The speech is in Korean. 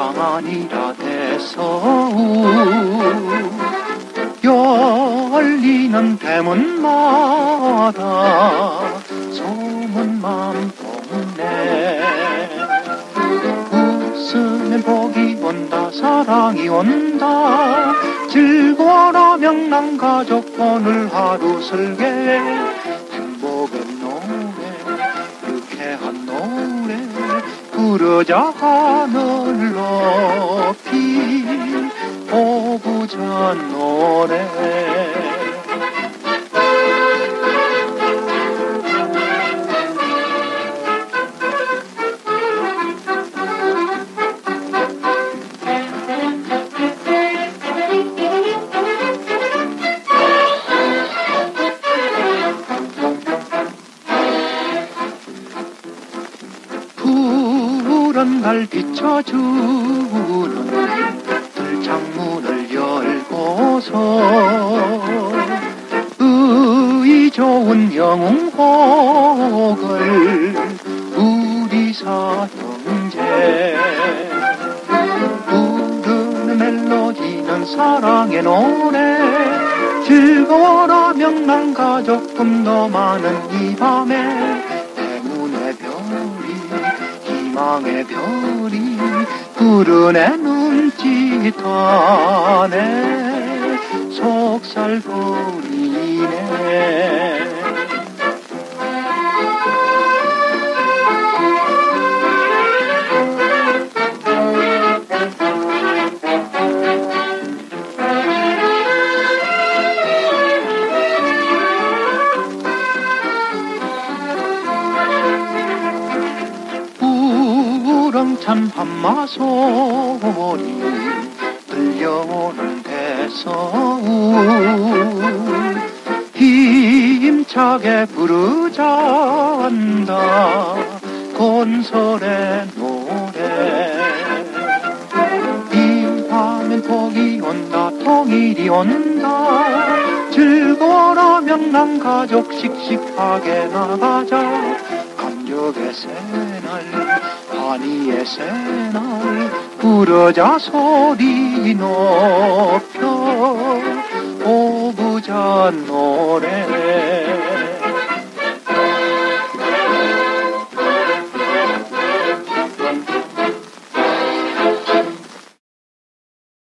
장안이라 대서우 열리는 대문마다 소문만 동네 웃으면 복이 온다 사랑이 온다 즐거워라 명랑 가족 오늘 하루 설계 행복의 노래 유쾌한 노래 부르자 하늘 높이 오부자 노래 푸른 날 비춰주는 들창문을 열고서 의 좋은 영웅곡을 우리 사형제 부르는 멜로디는 사랑의 노래 즐거워라 명랑 가족 꿈도 많은 이 밤에 행운의 별이 희망의 별이 푸른의 눈짓하네 속살거리네 우렁찬 한마 소리 들려오는 대서울 힘차게 부르자한다 곤솔의 노래 이 밤엔 복이 온다 통일이 온다 즐거워라 명랑 가족 씩씩하게 나가자 감격의 새날 환희의 새날 부르자 소리 높여 오부자 노래